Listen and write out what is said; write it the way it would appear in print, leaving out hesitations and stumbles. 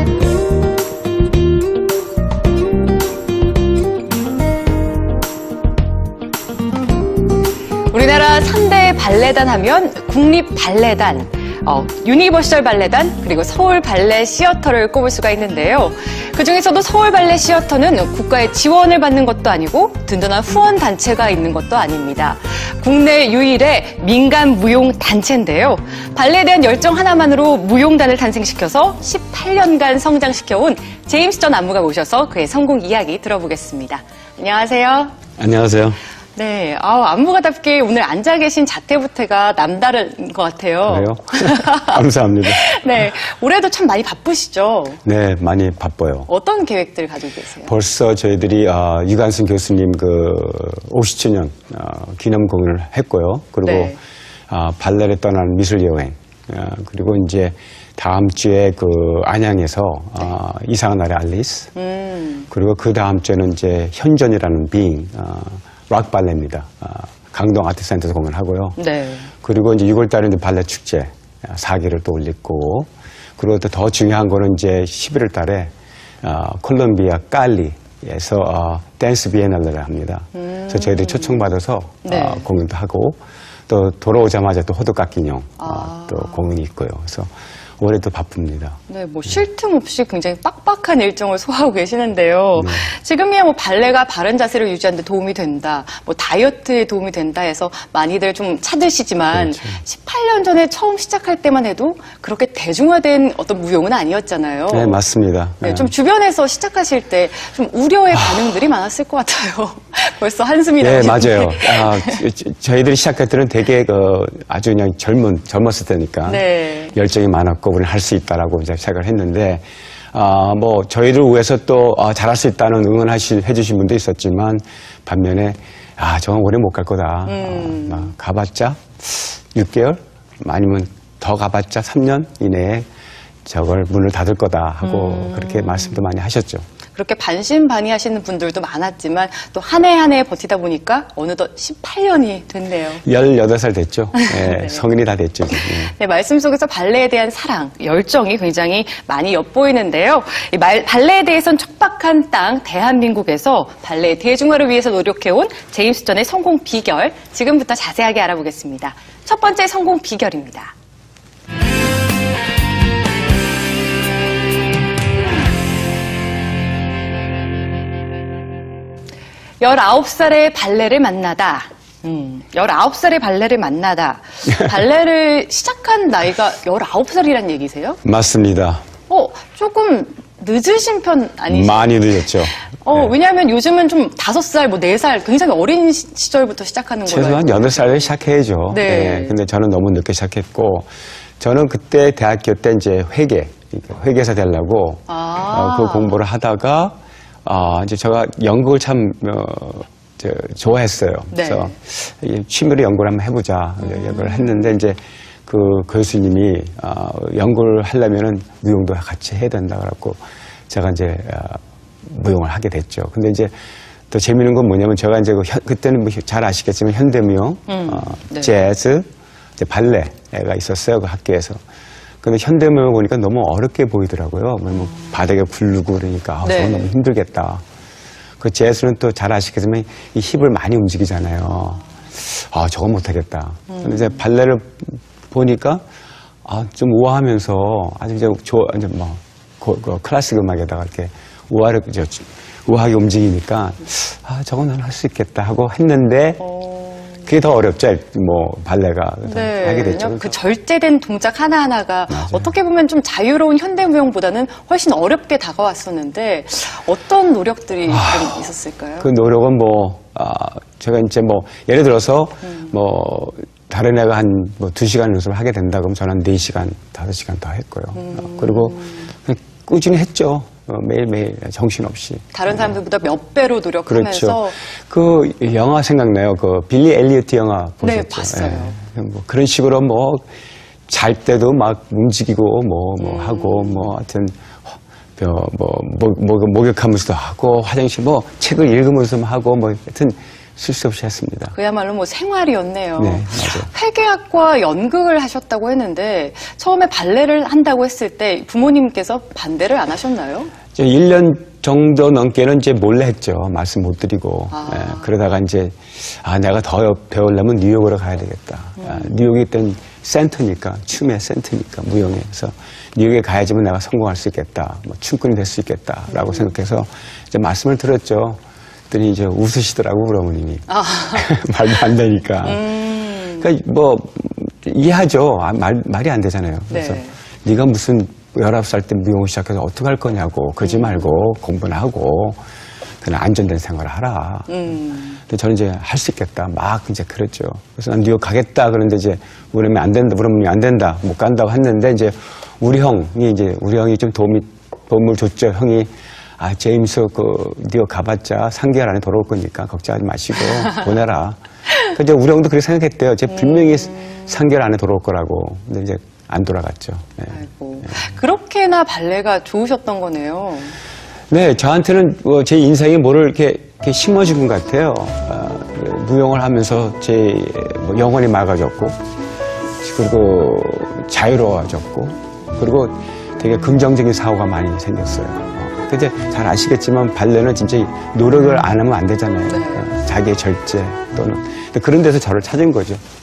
우리나라 3대 발레단 하면 국립발레단, 유니버셜 발레단, 그리고 서울 발레 시어터를 꼽을 수가 있는데요. 그중에서도 서울 발레 시어터는 국가의 지원을 받는 것도 아니고 든든한 후원 단체가 있는 것도 아닙니다. 국내 유일의 민간 무용 단체인데요. 발레에 대한 열정 하나만으로 무용단을 탄생시켜서 18년간 성장시켜온 제임스 전 안무가 모셔서 그의 성공 이야기 들어보겠습니다. 안녕하세요. 안녕하세요. 네, 안무가답게 오늘 앉아 계신 자태부터가 남다른 것 같아요. 그래요? 감사합니다. 네, 올해도 참 많이 바쁘시죠? 네, 많이 바빠요. 어떤 계획들 가지고 계세요? 벌써 저희들이 유관순 교수님 50주년 기념 공연을 했고요. 그리고 네. 발레를 떠나는 미술 여행, 그리고 이제 다음 주에 안양에서 이상한 날의 알리스, 그리고 그 다음 주에는 이제 현존이라는 빙, 락 발레입니다. 강동 아트센터에서 공연하고요. 네. 그리고 이제 6월달에 이제 발레 축제 4기를 또 올릴 거고, 그리고 또 더 중요한 거는 이제 11월달에 콜롬비아 깔리에서 댄스 비엔날레를 합니다. 그래서 저희들이 초청받아서 네. 공연도 하고, 또 돌아오자마자 또 호두깎이 인형 또 공연이 있고요. 그래서 올해도 바쁩니다. 네, 뭐 쉴 틈 없이 굉장히 빡빡한 일정을 소화하고 계시는데요. 네. 지금이야 뭐 발레가 바른 자세를 유지하는 데 도움이 된다, 뭐 다이어트에 도움이 된다 해서 많이들 좀 찾으시지만, 그렇죠. 18년 전에 처음 시작할 때만 해도 그렇게 대중화된 어떤 무용은 아니었잖아요. 네, 맞습니다. 네, 좀 주변에서 시작하실 때 좀 우려의 반응들이 많았을 것 같아요. 벌써 한숨이 나오시는데. 네, 맞아요. 저희들이 시작할 때는 되게 아주 그냥 젊었을 때니까 네. 열정이 많았고 우리는 할 수 있다라고 이제 생각을 했는데, 뭐 저희를 위해서 또 잘할 수 있다는 해주신 분도 있었지만, 반면에 저건 오래 못 갈 거다. 가봤자 6개월 아니면 더 가봤자 3년 이내에 저걸 문을 닫을 거다 하고 그렇게 말씀도 많이 하셨죠. 그렇게 반신반의하시는 분들도 많았지만 또 한 해 한 해 버티다 보니까 어느덧 18년이 됐네요. 18살 됐죠. 네, 네. 성인이 다 됐죠. 지금. 네, 말씀 속에서 발레에 대한 사랑, 열정이 굉장히 많이 엿보이는데요. 발레에 대해선 척박한 땅 대한민국에서 발레의 대중화를 위해서 노력해온 제임스 전의 성공 비결, 지금부터 자세하게 알아보겠습니다. 첫 번째 성공 비결입니다. 19살의 발레를 만나다. 19살의 발레를 만나다. 발레를 시작한 나이가 19살이란 얘기세요? 맞습니다. 조금 늦으신 편 아니시죠? 많이 늦었죠. 네. 왜냐하면 요즘은 좀 5살, 뭐 4살, 굉장히 어린 시절부터 시작하는 거예요. 최소한 8살에 시작해야죠. 네. 네. 근데 저는 너무 늦게 시작했고, 저는 그때 대학교 때 이제 회계사 되려고 그 공부를 하다가, 이제 제가 연극을 참, 좋아했어요. 네. 그래서 취미로 연구를 한번 해보자. 연구를 했는데, 이제 그 교수님이, 연구를 하려면은 무용도 같이 해야 된다. 그래갖고 제가 이제, 무용을 하게 됐죠. 근데 이제 더 재미있는 건 뭐냐면 제가 이제 그때는 뭐 잘 아시겠지만 현대무용, 네. 재즈, 이제 발레가 있었어요. 그 학교에서. 근데 현대무용 보니까 너무 어렵게 보이더라고요. 뭐 바닥에 굴르고 그러니까 네. 저건 너무 힘들겠다. 그 재즈는 또 잘 아시겠지만 이 힙을 많이 움직이잖아요. 저건 못하겠다. 근데 이제 발레를 보니까 좀 우아하면서 아주 이제 이제 뭐 클래식 음악에다가 이렇게 우아하게 움직이니까 저건 난 할 수 있겠다 하고 했는데. 그게 더 어렵죠, 뭐, 발레가. 네, 하게 됐죠. 그 절제된 동작 하나하나가 맞아요. 어떻게 보면 좀 자유로운 현대무용보다는 훨씬 어렵게 다가왔었는데 어떤 노력들이 좀 있었을까요? 그 노력은 제가 이제 예를 들어서 다른 애가 한 2시간 연습을 하게 된다 그러면 저는 한 4시간, 5시간 더 했고요. 그리고 꾸준히 했죠. 매일매일 정신없이. 다른 사람들보다 몇 배로 노력하면서. 그렇죠. 그 영화 생각나요. 그 빌리 엘리어트 영화 보셨죠? 네, 봤어요. 그런 식으로 잘 때도 막 움직이고 하고 하여튼 목욕하면서도 하고 화장실 책을 읽으면서 하고 하여튼 쓸 수 없이 했습니다. 그야말로 뭐 생활이었네요. 네, 맞아요. 회계학과 연극을 하셨다고 했는데 처음에 발레를 한다고 했을 때 부모님께서 반대를 안 하셨나요? 1년 정도 넘게는 이제 몰래 했죠. 말씀 못 드리고. 예, 그러다가 이제, 내가 더 배우려면 뉴욕으로 가야 되겠다. 뉴욕이 일단 센터니까, 춤의 센터니까, 무용에. 그래서 뉴욕에 가야지만 내가 성공할 수 있겠다. 뭐, 춤꾼이 될 수 있겠다라고 생각해서 이제 말씀을 들었죠. 그랬더니 이제 웃으시더라고, 우리 어머님이. 말도 안 되니까. 그러니까 뭐, 이해하죠. 말이 안 되잖아요. 그래서 네. 네가 무슨 19살 때 무용을 시작해서 어떻게 할 거냐고. 그러지 말고 공부나 하고 그냥 안전된 생활을 하라. 근데 저는 이제 할 수 있겠다. 막 이제 그랬죠. 그래서 난 뉴욕 가겠다. 그런데 이제 우리 어머니 안 된다. 우리 어머니 안 된다. 못 간다고 했는데 이제 우리 형이 좀 도움을 줬죠. 형이 제임스 뉴욕 가봤자 3개월 안에 돌아올 거니까 걱정하지 마시고 보내라. 그러니까 이제 우리 형도 그렇게 생각했대요. 제가 분명히 3개월 안에 돌아올 거라고. 근데 이제 안 돌아갔죠. 네. 아이고, 그렇게나 발레가 좋으셨던 거네요. 네, 저한테는 제 인생에 뭐를 이렇게 심어준 것 같아요. 무용을 하면서 제 영혼이 맑아졌고, 그리고 자유로워졌고, 그리고 되게 긍정적인 사고가 많이 생겼어요. 근데 잘 아시겠지만 발레는 진짜 노력을 안 하면 안 되잖아요. 네. 자기의 절제 또는 그런 데서 저를 찾은 거죠.